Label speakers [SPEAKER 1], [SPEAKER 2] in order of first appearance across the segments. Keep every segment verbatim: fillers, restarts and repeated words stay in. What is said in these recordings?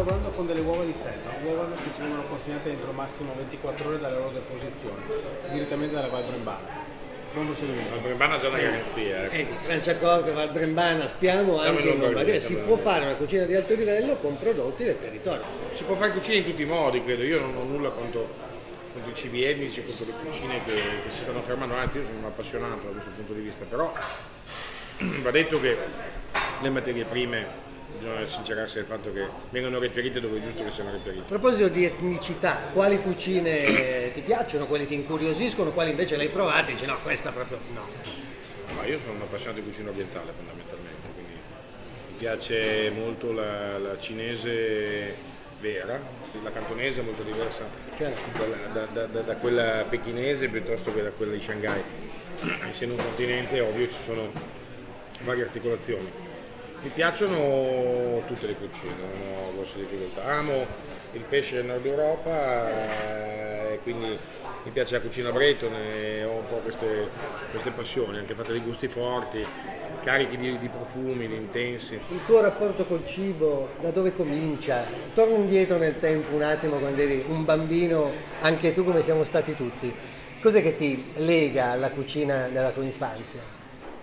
[SPEAKER 1] lavorando con delle uova di selva, uova che ci vengono consegnate entro massimo ventiquattro ore dalle loro deposizioni, direttamente dalla Val Brembana. Buon procedimento.
[SPEAKER 2] La Brembana c'è una garanzia.
[SPEAKER 3] Eh. Ecco, Franciacorta, Val Brembana, stiamo anche in Lombardia. Si può fare una cucina di alto livello con prodotti del territorio.
[SPEAKER 2] Si può fare cucina in tutti i modi, credo. Io non ho nulla contro, contro i cibi etnici, contro le cucine che, che si stanno fermando, anzi io sono un appassionato da questo punto di vista, però va detto che le materie prime bisogna sincerarsi del fatto che vengono reperite dove è giusto che siano reperite.
[SPEAKER 3] A proposito di etnicità, quali cucine ti piacciono, quali ti incuriosiscono, quali invece le hai provate e dici no, questa proprio no?
[SPEAKER 2] Ma io sono un appassionato di cucina orientale fondamentalmente, quindi mi piace molto la, la cinese vera, la cantonese è molto diversa
[SPEAKER 3] certo.
[SPEAKER 2] da, da, da, da quella pechinese piuttosto che da quella di Shanghai. Essendo un continente ovvio ci sono varie articolazioni. Mi piacciono tutte le cucine, non ho grosse difficoltà. Amo il pesce del nord Europa e quindi mi piace la cucina bretone, ho un po' queste, queste passioni, anche fatte di gusti forti, carichi di, di profumi, di intensi.
[SPEAKER 3] Il tuo rapporto col cibo da dove comincia? Torna indietro nel tempo un attimo quando eri un bambino, anche tu come siamo stati tutti. Cos'è che ti lega alla cucina della tua infanzia?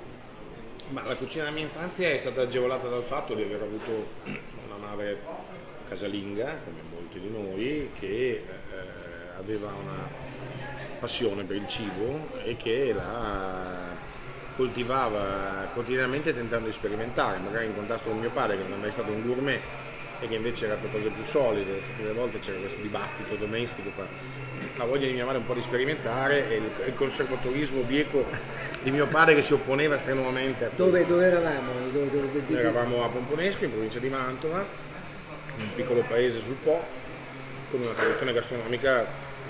[SPEAKER 2] Ma la cucina della mia infanzia è stata agevolata dal fatto di aver avuto una madre casalinga, come molti di noi, che eh, aveva una passione per il cibo e che la coltivava quotidianamente tentando di sperimentare, magari in contrasto con mio padre che non è mai stato un gourmet e che invece era per cose più solide. Tutte le volte c'era questo dibattito domestico fra la voglia di mia madre un po' di sperimentare e il, il conservatorismo bieco di mio padre che si opponeva strenuamente a
[SPEAKER 3] dove, dove eravamo? Dove, dove, dove...
[SPEAKER 2] Noi eravamo a Pomponesco, in provincia di Mantova, un piccolo paese sul Po, con una tradizione gastronomica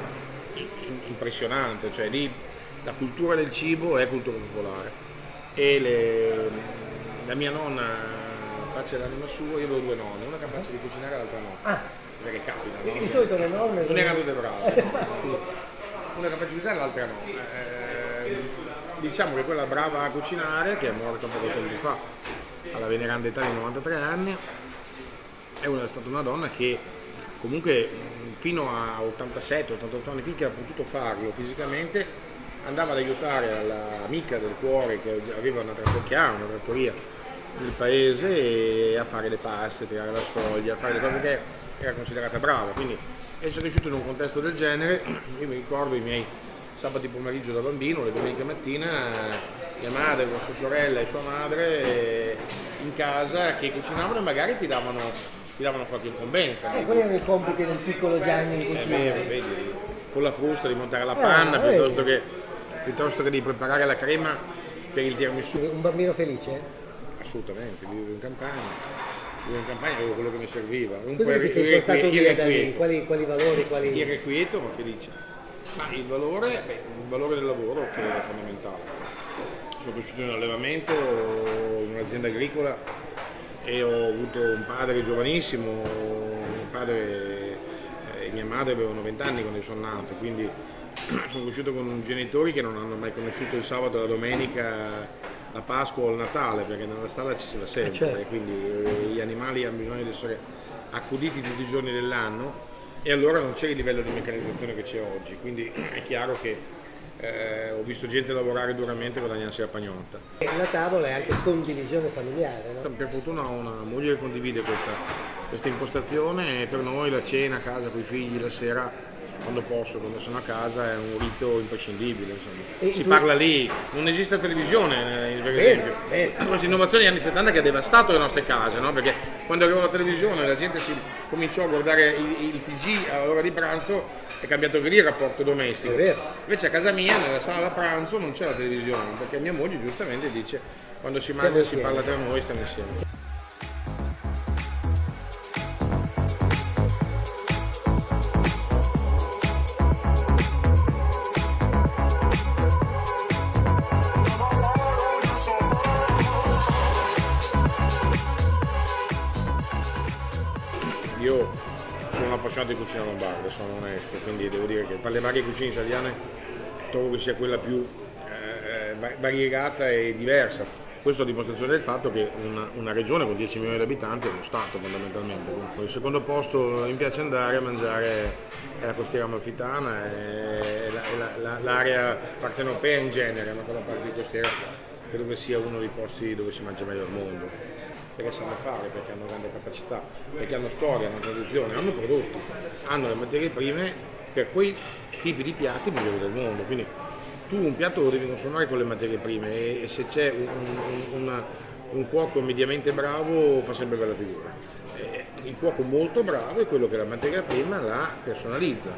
[SPEAKER 2] impressionante, cioè lì la cultura del cibo è cultura popolare e le, la mia nonna, pace l'anima sua, io avevo due nonne, una capace di cucinare e l'altra no.
[SPEAKER 3] Ah.
[SPEAKER 2] Perché capita, no?
[SPEAKER 3] Di solito le nonne
[SPEAKER 2] non erano tutte brave, una capace di cucinare e l'altra no. Eh, diciamo che quella brava a cucinare, che è morta un po' di tempo fa, alla veneranda età di novantatré anni, è, una, è stata una donna che comunque fino a ottantasette ottantotto anni, finché ha potuto farlo fisicamente, andava ad aiutare l'amica del cuore che aveva una trattoria, una trattoria nel paese, e a fare le paste, tirare la sfoglia, a fare le cose che era considerata brava, quindi essere cresciuto in un contesto del genere, io mi ricordo i miei sabati pomeriggio da bambino, le domeniche mattina, mia madre, la sua sorella e sua madre in casa che cucinavano e magari ti davano, ti davano qualche incombenza.
[SPEAKER 3] E quali erano i compiti del piccolo Gianni in cucina?
[SPEAKER 2] Eh, vedi, con la frusta di montare la panna, eh, piuttosto, che, piuttosto che di preparare la crema per il tiramisù.
[SPEAKER 3] Un bambino felice?
[SPEAKER 2] Assolutamente, vivo in campagna. In campagna avevo quello che mi serviva, un
[SPEAKER 3] po' irrequieto, quali, quali valori, quali...
[SPEAKER 2] irrequieto ma felice. Ma il valore, beh, il valore del lavoro che è fondamentale. Sono cresciuto in allevamento, in un'azienda agricola e ho avuto un padre giovanissimo, mio padre e mia madre avevano venti anni quando sono nato, quindi sono cresciuto con genitori che non hanno mai conosciuto il sabato e la domenica, la Pasqua o il Natale, perché nella stalla ci si va sempre, eh certo. E quindi eh, gli animali hanno bisogno di essere accuditi tutti i giorni dell'anno e allora non c'è il livello di meccanizzazione che c'è oggi, quindi è chiaro che eh, ho visto gente lavorare duramente e guadagnarsi la pagnotta.
[SPEAKER 3] E la tavola è anche condivisione familiare, no?
[SPEAKER 2] Per fortuna ho una moglie che condivide questa, questa impostazione e per noi la cena a casa con i figli la sera, quando posso, quando sono a casa, è un rito imprescindibile, insomma. Si tu... parla lì, non esiste la televisione, eh, per esempio. Questa innovazione degli anni settanta che ha devastato le nostre case, no? Perché quando arrivò la televisione la gente si cominciò a guardare il, il T G all'ora di pranzo, è cambiato anche lì il rapporto domestico. Invece a casa mia, nella sala da pranzo, non c'è la televisione, perché mia moglie giustamente dice quando si mangia si parla tra noi, stiamo insieme. Io sono appassionato di cucina lombarda, sono onesto, quindi devo dire che per le varie cucine italiane trovo che sia quella più eh, variegata e diversa. Questo a dimostrazione del fatto che una, una regione con dieci milioni di abitanti è uno Stato fondamentalmente. Comunque, il secondo posto mi piace andare a mangiare è la costiera amalfitana e l'area la, la, partenopea in genere, ma quella parte di costiera credo che sia uno dei posti dove si mangia meglio al mondo. Perché sanno fare, perché hanno grande capacità, perché hanno storia, hanno tradizione, hanno prodotti, hanno le materie prime per quei tipi di piatti migliori del mondo. Quindi tu un piatto lo devi consumare con le materie prime e, e se c'è un, un, una, un cuoco mediamente bravo fa sempre bella figura. E il cuoco molto bravo è quello che la materia prima la personalizza.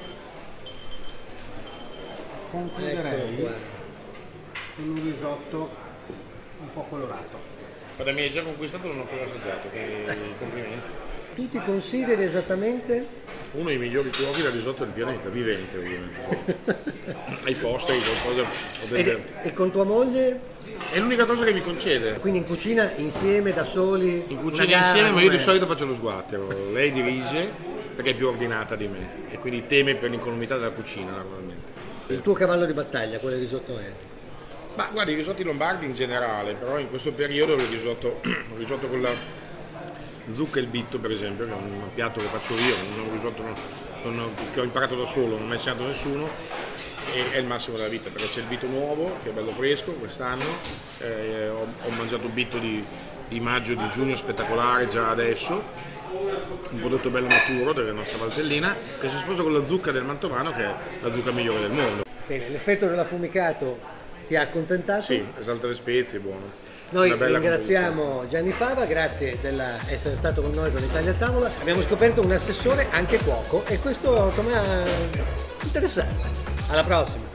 [SPEAKER 1] Concluderei con un risotto un po' colorato.
[SPEAKER 2] Ma da me hai già conquistato, non ho ancora assaggiato, quindi complimenti.
[SPEAKER 3] Tu ti consideri esattamente?
[SPEAKER 2] Uno dei migliori cuochi da risotto del pianeta, vivente ovviamente. Ai posteri, qualcosa.
[SPEAKER 3] E, e con tua moglie?
[SPEAKER 2] È l'unica cosa che mi concede.
[SPEAKER 3] Quindi in cucina insieme, da soli?
[SPEAKER 2] In cucina insieme, ma io di solito faccio lo sguattero. Lei dirige perché è più ordinata di me e quindi teme per l'incolumità della cucina naturalmente.
[SPEAKER 3] Il tuo cavallo di battaglia, quale risotto è?
[SPEAKER 2] Ma guarda, i risotti lombardi in generale, però in questo periodo il risotto, il risotto con la zucca e il bitto per esempio, che è un piatto che faccio io, un risotto non, non, che ho imparato da solo, non mi ha insegnato nessuno, e è il massimo della vita, perché c'è il bitto nuovo, che è bello fresco quest'anno, eh, ho, ho mangiato un bitto di, di maggio e di giugno spettacolare già adesso, un prodotto bello maturo della nostra Valtellina, che si sposa con la zucca del Mantovano, che è la zucca migliore del mondo.
[SPEAKER 3] Bene, l'effetto dell'affumicato ti ha accontentato?
[SPEAKER 2] Sì, esalta le spezie, è buono.
[SPEAKER 3] Noi ringraziamo Gianni Fava, grazie di essere stato con noi con l'Italia a tavola. Abbiamo scoperto un assessore anche cuoco e questo insomma è interessante. Alla prossima!